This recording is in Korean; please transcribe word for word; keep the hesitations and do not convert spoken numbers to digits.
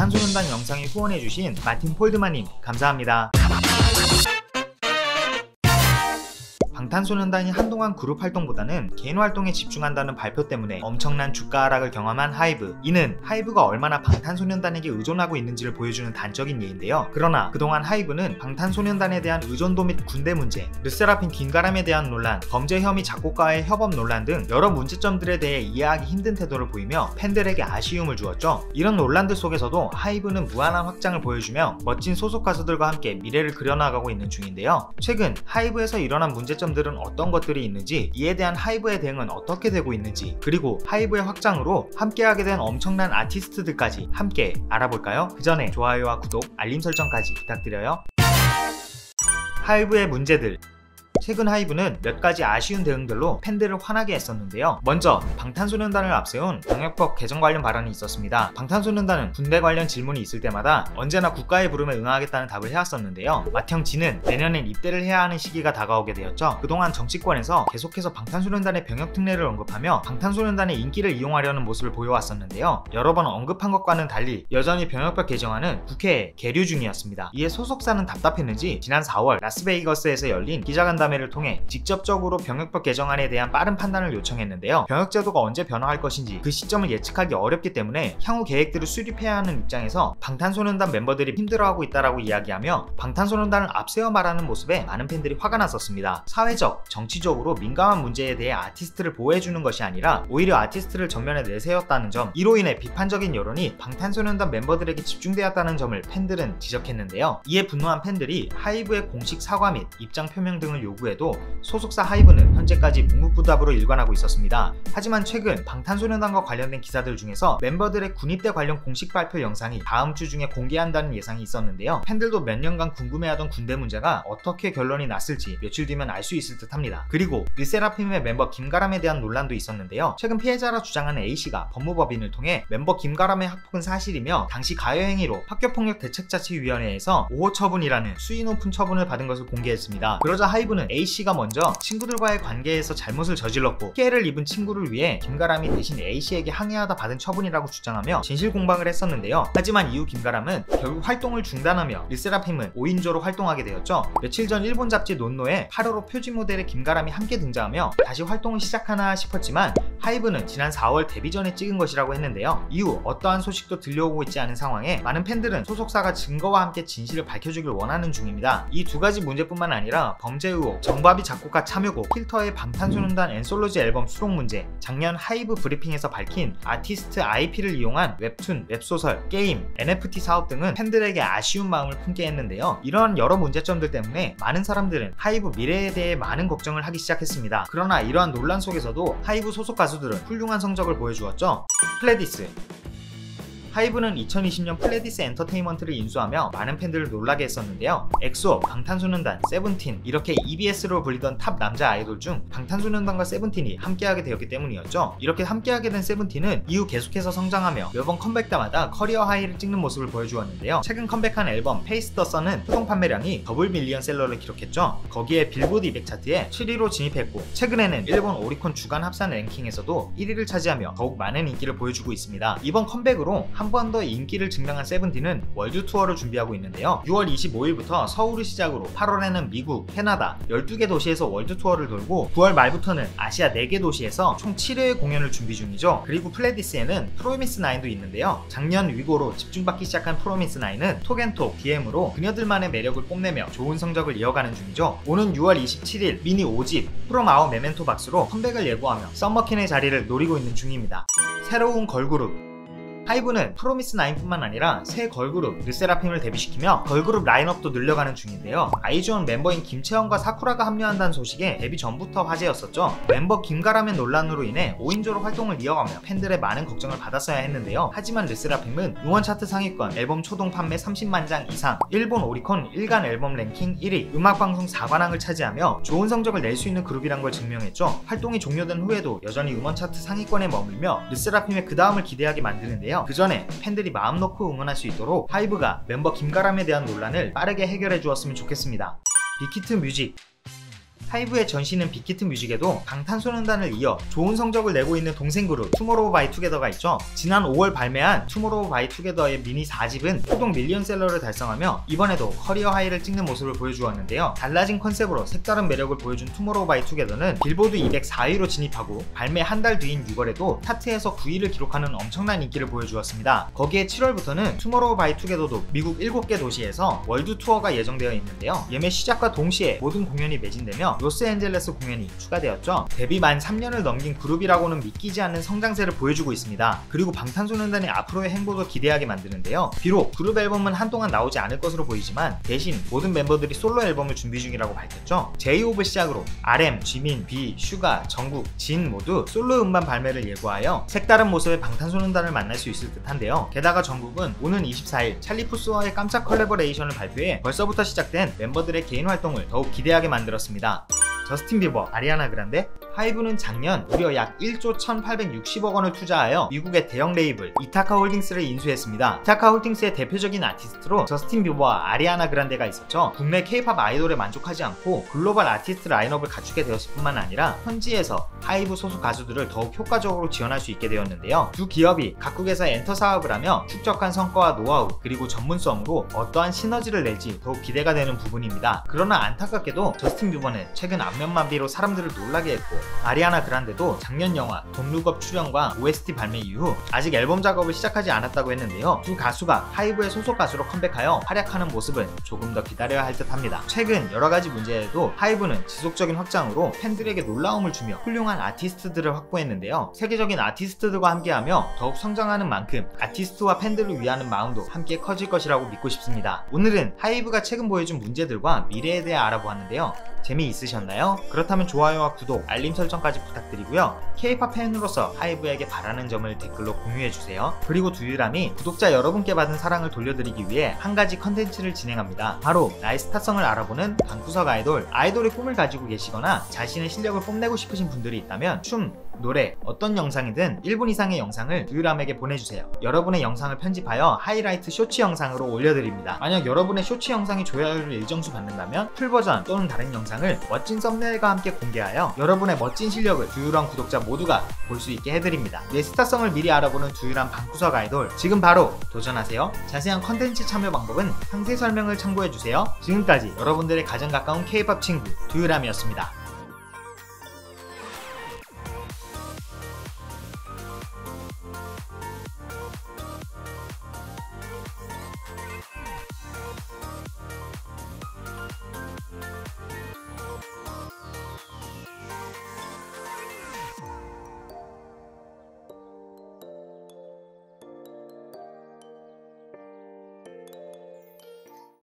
방탄소년단 영상에 후원해주신 마틴 폴드만님 감사합니다. 방탄소년단이 한동안 그룹 활동보다는 개인 활동에 집중한다는 발표 때문에 엄청난 주가 하락을 경험한 하이브. 이는 하이브가 얼마나 방탄소년단에게 의존하고 있는지를 보여주는 단적인 예인데요. 그러나 그동안 하이브는 방탄소년단에 대한 의존도 및 군대 문제, 르세라핌 김가람에 대한 논란, 범죄 혐의 작곡가의 협업 논란 등 여러 문제점들에 대해 이해하기 힘든 태도를 보이며 팬들에게 아쉬움을 주었죠. 이런 논란들 속에서도 하이브는 무한한 확장을 보여주며 멋진 소속 가수들과 함께 미래를 그려나가고 있는 중인데요. 최근 하이브에서 일어난 문제점 들은 어떤 것들이 있는지, 이에 대한 하이브의 대응은 어떻게 되고 있는지, 그리고 하이브의 확장으로 함께하게 된 엄청난 아티스트들까지 함께 알아볼까요? 그 전에 좋아요와 구독, 알림 설정까지 부탁드려요. 하이브의 문제들. 최근 하이브는 몇 가지 아쉬운 대응들로 팬들을 화나게 했었는데요. 먼저 방탄소년단을 앞세운 병역법 개정 관련 발언이 있었습니다. 방탄소년단은 군대 관련 질문이 있을 때마다 언제나 국가의 부름에 응하겠다는 답을 해왔었는데요. 맏형진은 내년엔 입대를 해야 하는 시기가 다가오게 되었죠. 그동안 정치권에서 계속해서 방탄소년단의 병역 특례를 언급하며 방탄소년단의 인기를 이용하려는 모습을 보여왔었는데요. 여러 번 언급한 것과는 달리 여전히 병역법 개정안은 국회에 계류 중이었습니다. 이에 소속사는 답답했는지 지난 사월 라스베이거스에서 열린 기자간담회 를 통해 직접적으로 병역법 개정안에 대한 빠른 판단을 요청했는데요. 병역제도가 언제 변화할 것인지 그 시점을 예측하기 어렵기 때문에 향후 계획들을 수립해야 하는 입장에서 방탄소년단 멤버들이 힘들어하고 있다라고 이야기하며 방탄소년단을 앞세워 말하는 모습에 많은 팬들이 화가 났었습니다. 사회적, 정치적으로 민감한 문제에 대해 아티스트를 보호해주는 것이 아니라 오히려 아티스트를 전면에 내세웠다는 점, 이로 인해 비판적인 여론이 방탄소년단 멤버들에게 집중되었다는 점을 팬들은 지적했는데요. 이에 분노한 팬들이 하이브의 공식 사과 및 입장 표명 등을 요구 에도 소속사 하이브는 현재까지 묵묵부답으로 일관하고 있었습니다. 하지만 최근 방탄소년단과 관련된 기사들 중에서 멤버들의 군입대 관련 공식 발표 영상이 다음 주 중에 공개한다는 예상이 있었는데요. 팬들도 몇 년간 궁금해하던 군대 문제가 어떻게 결론이 났을지 며칠 뒤면 알 수 있을 듯 합니다. 그리고 르세라핌의 멤버 김가람에 대한 논란도 있었는데요. 최근 피해자라 주장하는 A씨가 법무법인을 통해 멤버 김가람의 학폭은 사실이며 당시 가해행위로 학교폭력대책자치위원회에서 오 호 처분이라는 수위 높은 처분을 받은 것을 공개했습니다. 그러자 하이브는 A씨가 먼저 친구들과의 관계에서 잘못을 저질렀고 피해를 입은 친구를 위해 김가람이 대신 A씨에게 항의하다 받은 처분이라고 주장하며 진실 공방을 했었는데요. 하지만 이후 김가람은 결국 활동을 중단하며 르세라핌은 오 인조로 활동하게 되었죠. 며칠 전 일본 잡지 논노에 팔 호로 표지 모델의 김가람이 함께 등장하며 다시 활동을 시작하나 싶었지만 하이브는 지난 사월 데뷔 전에 찍은 것이라고 했는데요. 이후 어떠한 소식도 들려오고 있지 않은 상황에 많은 팬들은 소속사가 증거와 함께 진실을 밝혀주길 원하는 중입니다. 이 두 가지 문제뿐만 아니라 범죄 의혹, 정바비 작곡가 참여곡, 필터의 방탄소년단 앤솔로지 앨범 수록 문제, 작년 하이브 브리핑에서 밝힌 아티스트 아이피를 이용한 웹툰, 웹소설, 게임, 엔에프티 사업 등은 팬들에게 아쉬운 마음을 품게 했는데요. 이러한 여러 문제점들 때문에 많은 사람들은 하이브 미래에 대해 많은 걱정을 하기 시작했습니다. 그러나 이러한 논란 속에서도 하이브 소속 가수들은 훌륭한 성적을 보여주었죠. 플레디스. 하이브는 이천이십 년 플레디스 엔터테인먼트를 인수하며 많은 팬들을 놀라게 했었는데요. 엑소, 방탄소년단, 세븐틴 이렇게 이비에스로 불리던 탑 남자 아이돌 중 방탄소년단과 세븐틴이 함께하게 되었기 때문이었죠. 이렇게 함께하게 된 세븐틴은 이후 계속해서 성장하며 매번 컴백 때마다 커리어 하이를 찍는 모습을 보여주었는데요. 최근 컴백한 앨범 페이스 더 선은 초동 판매량이 더블 밀리언셀러를 기록했죠. 거기에 빌보드 이백 차트에 칠 위로 진입했고 최근에는 일본 오리콘 주간 합산 랭킹에서도 일 위를 차지하며 더욱 많은 인기를 보여주고 있습니다. 이번 컴백으로 한 번 더 인기를 증명한 세븐틴은 월드 투어를 준비하고 있는데요. 유월 이십오일부터 서울을 시작으로 팔월에는 미국, 캐나다 열두 개 도시에서 월드 투어를 돌고 구월 말부터는 아시아 네 개 도시에서 총 칠 회의 공연을 준비 중이죠. 그리고 플레디스에는 프로미스 나인도 있는데요. 작년 위고로 집중받기 시작한 프로미스 나인은 톡앤톡, 디엠으로 그녀들만의 매력을 뽐내며 좋은 성적을 이어가는 중이죠. 오는 유월 이십칠일 미니 오 집 프롬 아워 메멘토 박스로 컴백을 예고하며 썸머킨의 자리를 노리고 있는 중입니다. 새로운 걸그룹. 하이브는 프로미스 나인뿐만 아니라 새 걸그룹 르세라핌을 데뷔시키며 걸그룹 라인업도 늘려가는 중인데요. 아이즈원 멤버인 김채원과 사쿠라가 합류한다는 소식에 데뷔 전부터 화제였었죠. 멤버 김가람의 논란으로 인해 오 인조로 활동을 이어가며 팬들의 많은 걱정을 받았어야 했는데요. 하지만 르세라핌은 음원 차트 상위권, 앨범 초동 판매 삼십만 장 이상, 일본 오리콘 일간 앨범 랭킹 일 위, 음악방송 사 관왕을 차지하며 좋은 성적을 낼 수 있는 그룹이란 걸 증명했죠. 활동이 종료된 후에도 여전히 음원 차트 상위권에 머물며 르세라핌의 그 다음을 기대하게 만드는데요. 그 전에 팬들이 마음 놓고 응원할 수 있도록 하이브가 멤버 김가람에 대한 논란을 빠르게 해결해 주었으면 좋겠습니다. 빅히트 뮤직. 하이브의 전신은 빅히트 뮤직에도 방탄소년단을 이어 좋은 성적을 내고 있는 동생 그룹 투모로우바이투게더가 있죠. 지난 오월 발매한 투모로우바이투게더의 미니 사 집은 초동 밀리언셀러를 달성하며 이번에도 커리어 하이를 찍는 모습을 보여주었는데요. 달라진 컨셉으로 색다른 매력을 보여준 투모로우바이투게더는 빌보드 이백사 위로 진입하고 발매 한 달 뒤인 유월에도 차트에서 구 위를 기록하는 엄청난 인기를 보여주었습니다. 거기에 칠월부터는 투모로우바이투게더도 미국 일곱 개 도시에서 월드 투어가 예정되어 있는데요. 예매 시작과 동시에 모든 공연이 매진되며 로스앤젤레스 공연이 추가되었죠. 데뷔 만 삼 년을 넘긴 그룹이라고는 믿기지 않는 성장세를 보여주고 있습니다. 그리고 방탄소년단의 앞으로의 행보도 기대하게 만드는데요. 비록 그룹 앨범은 한동안 나오지 않을 것으로 보이지만 대신 모든 멤버들이 솔로 앨범을 준비 중이라고 밝혔죠. 제이홉을 시작으로 알엠, 지민, 비, 슈가, 정국, 진 모두 솔로 음반 발매를 예고하여 색다른 모습의 방탄소년단을 만날 수 있을 듯한데요. 게다가 정국은 오는 이십사 일 찰리푸스와의 깜짝 컬래버레이션을 발표해 벌써부터 시작된 멤버들의 개인 활동을 더욱 기대하게 만들었습니다. 저스틴 비버, 아리아나 그란데? 하이브는 작년 무려 약 일조 천팔백육십억 원을 투자하여 미국의 대형 레이블 이타카 홀딩스를 인수했습니다. 이타카 홀딩스의 대표적인 아티스트로 저스틴 비버와 아리아나 그란데가 있었죠. 국내 케이팝 아이돌에 만족하지 않고 글로벌 아티스트 라인업을 갖추게 되었을 뿐만 아니라 현지에서 하이브 소속 가수들을 더욱 효과적으로 지원할 수 있게 되었는데요. 두 기업이 각국에서 엔터 사업을 하며 축적한 성과와 노하우 그리고 전문성으로 어떠한 시너지를 낼지 더욱 기대가 되는 부분입니다. 그러나 안타깝게도 저스틴 비버는 최근 안면마비로 사람들을 놀라게 했고 아리아나 그란데도 작년 영화 돈룩업 출연과 오에스티 발매 이후 아직 앨범 작업을 시작하지 않았다고 했는데요. 두 가수가 하이브의 소속 가수로 컴백하여 활약하는 모습은 조금 더 기다려야 할 듯합니다. 최근 여러가지 문제에도 하이브는 지속적인 확장으로 팬들에게 놀라움을 주며 훌륭한 아티스트들을 확보했는데요. 세계적인 아티스트들과 함께하며 더욱 성장하는 만큼 아티스트와 팬들을 위하는 마음도 함께 커질 것이라고 믿고 싶습니다. 오늘은 하이브가 최근 보여준 문제들과 미래에 대해 알아보았는데요. 재미있으셨나요? 그렇다면 좋아요와 구독, 알림 설정까지 부탁드리고요. 케이팝 팬으로서 하이브에게 바라는 점을 댓글로 공유해주세요. 그리고 두유람이 구독자 여러분께 받은 사랑을 돌려드리기 위해 한 가지 컨텐츠를 진행합니다. 바로 나의 스타성을 알아보는 방구석 아이돌. 아이돌의 꿈을 가지고 계시거나 자신의 실력을 뽐내고 싶으신 분들이 있다면 춤, 노래, 어떤 영상이든 일 분 이상의 영상을 두유람에게 보내주세요. 여러분의 영상을 편집하여 하이라이트 쇼츠 영상으로 올려드립니다. 만약 여러분의 쇼츠 영상이 조회를 일정수 받는다면 풀버전 또는 다른 영상을 멋진 썸네일과 함께 공개하여 여러분의 멋진 실력을 두유람 구독자 모두가 볼 수 있게 해드립니다. 내 스타성을 미리 알아보는 두유람 방구석 아이돌, 지금 바로 도전하세요. 자세한 컨텐츠 참여 방법은 상세 설명을 참고해주세요. 지금까지 여러분들의 가장 가까운 케이팝 친구 두유람이었습니다.